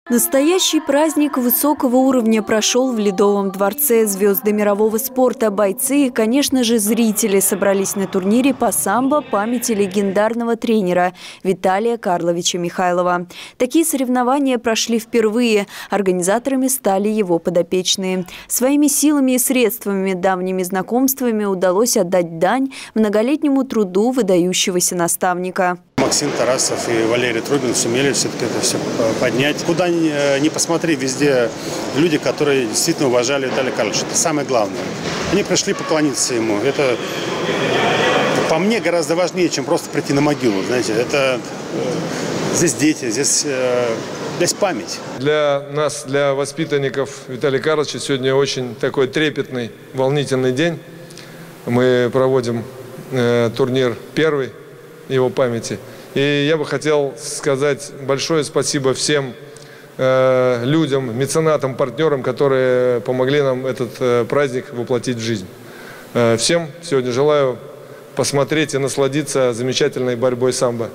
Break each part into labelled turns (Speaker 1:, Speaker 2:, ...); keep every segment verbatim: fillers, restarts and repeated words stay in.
Speaker 1: Настоящий праздник высокого уровня прошел в Ледовом дворце. Звезды мирового спорта, бойцы и, конечно же, зрители собрались на турнире по самбо памяти легендарного тренера Виталия Карловича Михайлова. Такие соревнования прошли впервые. Организаторами стали его подопечные. Своими силами и средствами, давними знакомствами удалось отдать дань многолетнему труду выдающегося наставника.
Speaker 2: Максим Тарасов и Валерий Трубин сумели все-таки это все поднять. Куда ни посмотри, везде люди, которые действительно уважали Виталия Карловича. Это самое главное. Они пришли поклониться ему. Это, по мне, гораздо важнее, чем просто прийти на могилу. Знаете, это здесь дети, здесь, здесь память.
Speaker 3: Для нас, для воспитанников Виталия Карловича, сегодня очень такой трепетный, волнительный день. Мы проводим э, турнир первый его памяти. И я бы хотел сказать большое спасибо всем э, людям, меценатам, партнерам, которые помогли нам этот э, праздник воплотить в жизнь. Э, всем сегодня желаю посмотреть и насладиться замечательной борьбой самбо.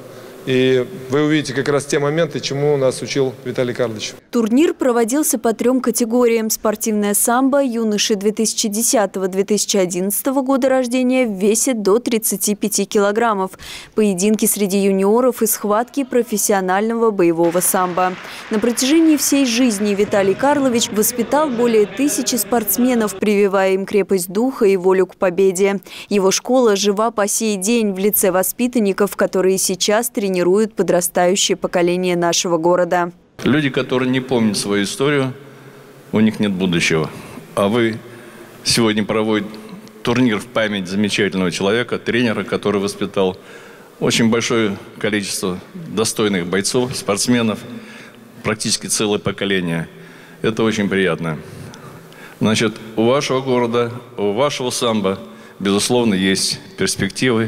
Speaker 3: И вы увидите как раз те моменты, чему нас учил Виталий Карлович.
Speaker 1: Турнир проводился по трем категориям. Спортивная самбо, юноши две тысячи десятого — две тысячи одиннадцатого года рождения в весе до тридцати пяти килограммов. Поединки среди юниоров и схватки профессионального боевого самбо. На протяжении всей жизни Виталий Карлович воспитал более тысячи спортсменов, прививая им крепость духа и волю к победе. Его школа жива по сей день в лице воспитанников, которые сейчас тренируют тренируют подрастающее поколение нашего города.
Speaker 4: Люди, которые не помнят свою историю, у них нет будущего. А вы сегодня проводите турнир в память замечательного человека, тренера, который воспитал очень большое количество достойных бойцов, спортсменов, практически целое поколение. Это очень приятно. Значит, у вашего города, у вашего самбо, безусловно, есть перспективы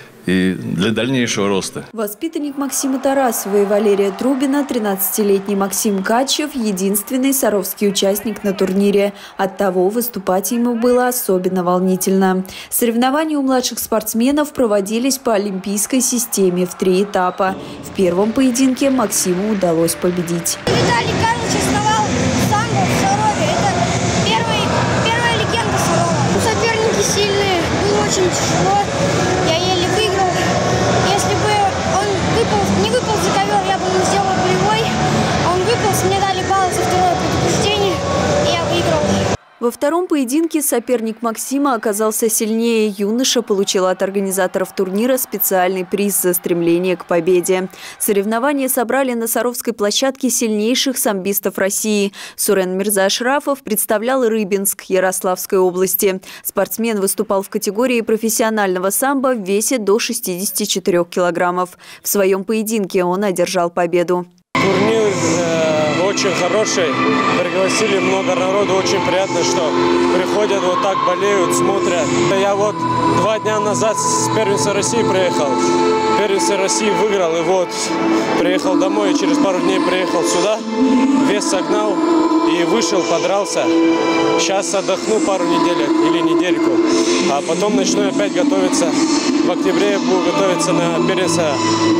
Speaker 4: и для дальнейшего роста.
Speaker 1: Воспитанник Максима Тарасова и Валерия Трубина, тринадцатилетний Максим Качев, единственный саровский участник на турнире. Оттого выступать ему было особенно волнительно. Соревнования у младших спортсменов проводились по олимпийской системе в три этапа. В первом поединке Максиму удалось победить.
Speaker 5: Виталий Карлович основал самбо в Сарове. Это первый, первая легенда Сарова. Соперники сильные, было очень тяжело. Я еле выиграл. Если бы он выпал, не выпал за ковер, я бы ему сделал болевой. А он выпал, мне дали баллы за второе предупреждение, и я выиграл.
Speaker 1: Во втором поединке соперник Максима оказался сильнее. Юноша получил от организаторов турнира специальный приз за стремление к победе. Соревнования собрали на Саровской площадке сильнейших самбистов России. Сурен Мирза-Ашрафов представлял Рыбинск Ярославской области. Спортсмен выступал в категории профессионального самбо в весе до шестидесяти четырёх килограммов. В своем поединке он одержал победу.
Speaker 6: Турнир э, очень хороший, пригласили много народу, очень приятно, что приходят вот так, болеют, смотрят. Я вот два дня назад с первенства России приехал, первенство России выиграл, и вот приехал домой, и через пару дней приехал сюда, вес согнал и вышел, подрался. Сейчас отдохну пару недель или недельку, а потом начну опять готовиться. В октябре буду готовиться на первенство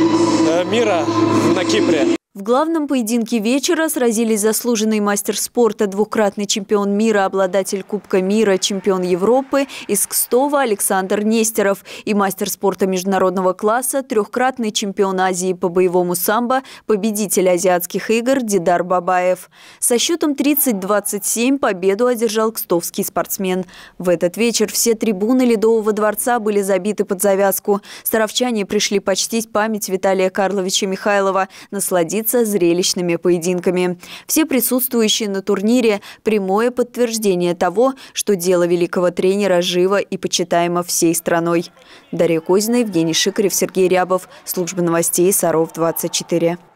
Speaker 6: мира на Кипре.
Speaker 1: В главном поединке вечера сразились заслуженный мастер спорта, двукратный чемпион мира, обладатель Кубка мира, чемпион Европы из Кстова Александр Нестеров и мастер спорта международного класса, трехкратный чемпион Азии по боевому самбо, победитель азиатских игр Дидар Бабаев. Со счетом тридцать двадцать семь победу одержал кстовский спортсмен. В этот вечер все трибуны Ледового дворца были забиты под завязку. Саровчане пришли почтить память Виталия Карловича Михайлова, насладиться зрелищными поединками. Все присутствующие на турнире – прямое подтверждение того, что дело великого тренера живо и почитаемо всей страной. Дарья Козина, Евгений Шикарев, Сергей Рябов. Служба новостей Саров двадцать четыре.